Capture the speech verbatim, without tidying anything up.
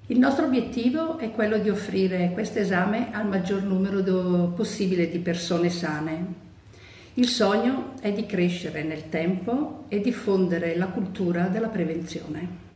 Il nostro obiettivo è quello di offrire questo esame al maggior numero do- possibile di persone sane. Il sogno è di crescere nel tempo e diffondere la cultura della prevenzione.